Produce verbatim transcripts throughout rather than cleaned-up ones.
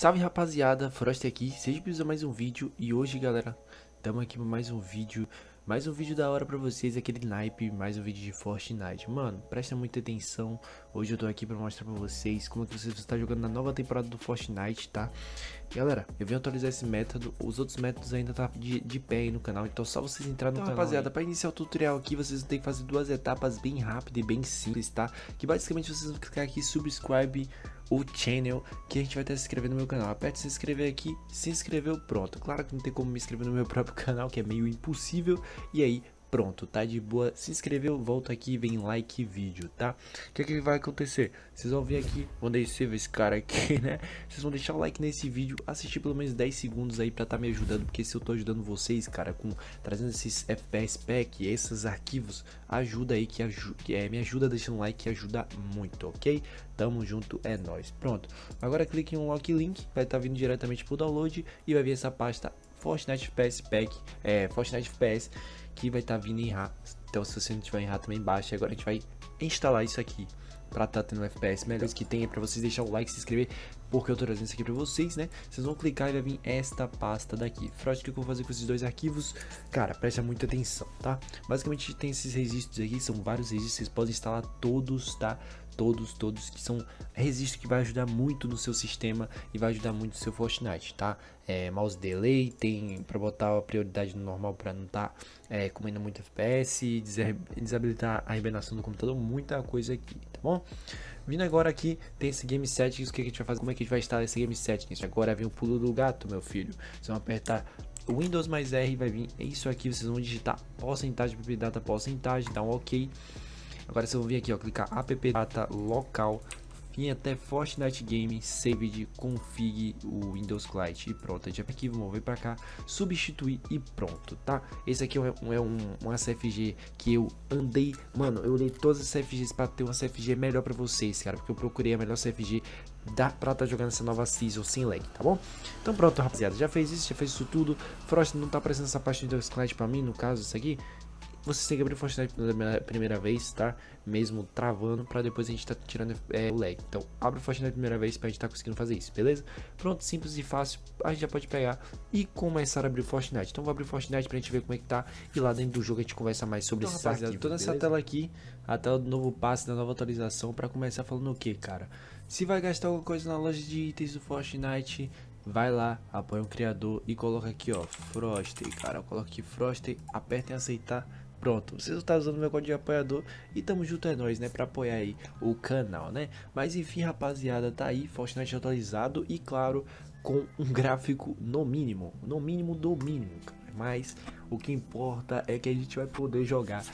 Salve rapaziada, Frost aqui, seja bem-vindo a mais um vídeo. E hoje galera, estamos aqui para mais um vídeo. Mais um vídeo da hora pra vocês, aquele naipe, mais um vídeo de Fortnite. Mano, presta muita atenção. Hoje eu tô aqui pra mostrar pra vocês como é que você está jogando na nova temporada do Fortnite, tá? Galera, eu vim atualizar esse método. Os outros métodos ainda tá de, de pé aí no canal, então só vocês entrarem no então, canal. Rapaziada, para iniciar o tutorial aqui, vocês vão ter que fazer duas etapas bem rápidas e bem simples, tá? Que basicamente vocês vão clicar aqui, subscribe o channel, que a gente vai estar se inscrevendo no meu canal. Aperte se inscrever aqui, se inscreveu, pronto. Claro que não tem como me inscrever no meu próprio canal, que é meio impossível. E aí, pronto, tá de boa. Se inscreveu, volta aqui, vem like vídeo, tá? O que é que vai acontecer? Vocês vão vir aqui, vão descer esse cara aqui, né? Vocês vão deixar o like nesse vídeo, assistir pelo menos dez segundos aí pra tá me ajudando, porque se eu tô ajudando vocês, cara, com trazendo esses F P S pack, esses arquivos, ajuda aí que, aju que é, me ajuda deixando um like, que ajuda muito, ok? Tamo junto, é nóis. Pronto, agora clique em um lock link, vai estar tá vindo diretamente pro download e vai vir essa pasta Fortnite F P S pack, é, Fortnite F P S, que vai estar tá vindo em R A. Então se você não tiver em R A também baixa. Agora a gente vai instalar isso aqui pra tá tendo um F P S melhor que tem, é pra vocês deixar o like, se inscrever, porque eu tô trazendo isso aqui pra vocês, né? Vocês vão clicar e vai vir esta pasta daqui. Frost, o que eu vou fazer com esses dois arquivos? Cara, presta muita atenção, tá? Basicamente tem esses registros aqui, são vários registros, vocês podem instalar todos, tá? Todos, todos, que são registros que vai ajudar muito no seu sistema e vai ajudar muito no seu Fortnite, tá? É, mouse delay, tem pra botar a prioridade no normal pra não tá é, comendo muito F P S, desabilitar a hibernação do computador, muita coisa aqui, tá bom? Vindo agora aqui, tem esse Game Settings, o que a gente vai fazer, como é que a gente vai instalar esse Game Settings? Agora vem o pulo do gato, meu filho. Vocês vão apertar o Windows mais R, vai vir isso aqui, vocês vão digitar porcentagem, app data, porcentagem, dá um ok. Agora vocês vão vir aqui, ó, clicar app data local, vir até Fortnite Game, saved, config o Windows Client e pronto. A gente vai aqui, vamos mover para cá, substituir e pronto, tá? Esse aqui é um, é um, um C F G que eu andei, mano, eu olhei todas as C F Gs para ter uma C F G melhor para vocês, cara, porque eu procurei a melhor C F G dá pra estar tá jogando essa nova season sem lag, tá bom? Então pronto, rapaziada, já fez isso, já fez isso tudo. Frost, não tá aparecendo essa parte do Windows Client para mim, no caso, isso aqui. Você tem que abrir o Fortnite pela primeira vez, tá? Mesmo travando, pra depois a gente tá tirando é, o lag. Então, abre o Fortnite pela primeira vez pra gente tá conseguindo fazer isso, beleza? Pronto, simples e fácil, a gente já pode pegar e começar a abrir o Fortnite. Então, vou abrir o Fortnite pra gente ver como é que tá. E lá dentro do jogo a gente conversa mais sobre então, esses arquivos. Toda essa tela aqui, a tela do novo passe, da nova atualização, pra começar falando o que, cara? Se vai gastar alguma coisa na loja de itens do Fortnite, vai lá, apoia o criador e coloca aqui, ó, Frost, cara. Coloca aqui Frost, aperta em aceitar. Pronto, vocês estão usando meu código de apoiador e tamo junto é nóis, né, pra apoiar aí o canal, né? Mas enfim, rapaziada, tá aí, Fortnite atualizado e claro, com um gráfico no mínimo, no mínimo do mínimo, cara. Mas o que importa é que a gente vai poder jogar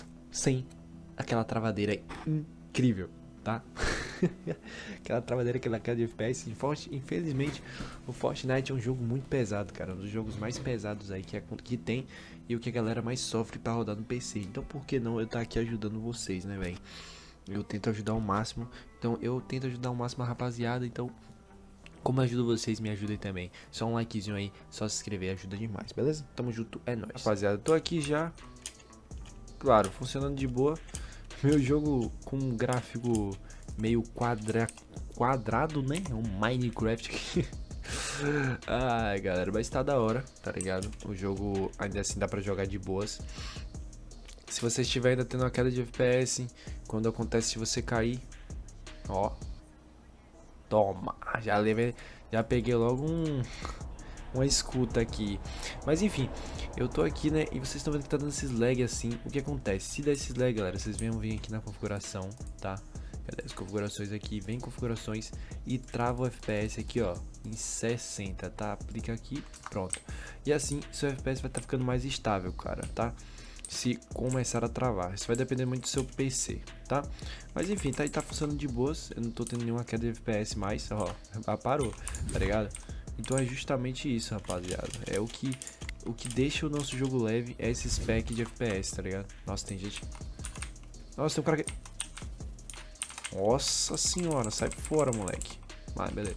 sem aquela travadeira incrível, tá? Aquela travadeira, aquela queda de F P S. Infelizmente, o Fortnite é um jogo muito pesado, cara. Um dos jogos mais pesados aí que, é, que tem e o que a galera mais sofre pra rodar no P C. Então, por que não eu estar tá aqui ajudando vocês, né, velho? Eu tento ajudar ao máximo. Então, eu tento ajudar ao máximo a rapaziada. Então, como eu ajudo vocês, me ajudem também. Só um likezinho aí, só se inscrever, ajuda demais, beleza? Tamo junto, é nóis. Rapaziada, tô aqui já. Claro, funcionando de boa. Meu jogo com um gráfico meio quadra, quadrado, né? É um Minecraft aqui. Ai, galera, mas tá da hora, tá ligado? O jogo ainda assim dá pra jogar de boas. Se você estiver ainda tendo uma queda de F P S, quando acontece se você cair, ó, toma, já levei, já peguei logo um uma escuta aqui. Mas enfim, eu tô aqui, né, e vocês estão vendo que tá dando esses lag assim. O que acontece? Se der esses lag, galera, vocês vêm vir aqui na configuração, tá? Cadê as configurações aqui? Vem configurações e trava o F P S aqui, ó, em sessenta, tá? Aplica aqui, pronto. E assim, seu F P S vai estar tá ficando mais estável, cara, tá? Se começar a travar, isso vai depender muito do seu P C, tá? Mas enfim, tá aí, tá funcionando de boas. Eu não tô tendo nenhuma queda de F P S mais, ó, parou, tá ligado? Então é justamente isso, rapaziada. É o que o que deixa o nosso jogo leve, é esse spec de F P S, tá ligado? Nossa, tem gente. Nossa, tem um cara aqui. Nossa senhora, sai fora, moleque. Vai, beleza.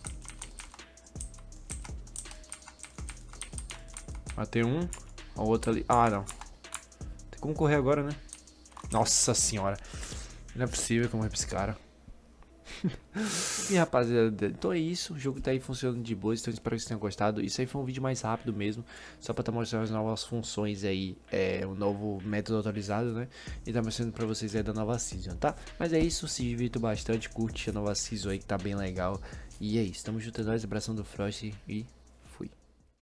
Matei um. O outro ali. Ah, não. Tem como correr agora, né? Nossa senhora. Não é possível que eu morri pra esse cara. E rapaziada, então é isso, o jogo tá aí funcionando de boa, então espero que vocês tenham gostado. Isso aí foi um vídeo mais rápido mesmo, só pra tá mostrando as novas funções aí, é, um novo método atualizado, né? E tá mostrando pra vocês aí da nova season, tá? Mas é isso, se divirtam bastante, curte a nova season aí que tá bem legal. E é isso, tamo junto, é nóis, abração do Frost e